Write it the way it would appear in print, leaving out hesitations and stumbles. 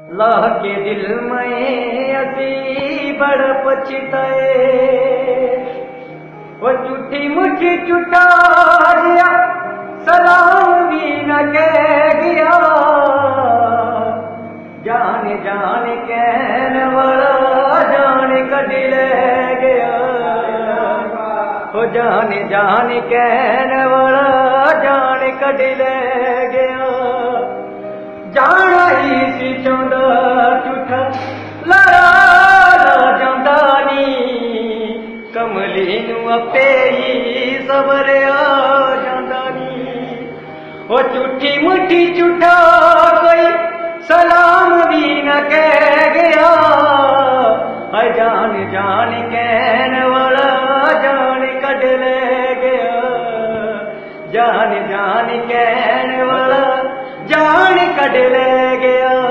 लाह के दिल में असी बड़ पछताए। वो झूठी मुठी झूठा दिया सलाम भी न कह गया। जान जान कहने वाला जान कढ़ ले गया। वो जान जान कहने वाला जान कढ़ ले गया। जाना ही सी चाहता झूठा लड़ा जाता नी। कमली नू अपे ही सबरिया जाता नी। वो झूठी मुठी झूठा कोई सलाम भी न कह गया। हाय जान जान कहने वाला जान कढ़ ले गया। जान जान कहने वाला जान कढ़ ले गया।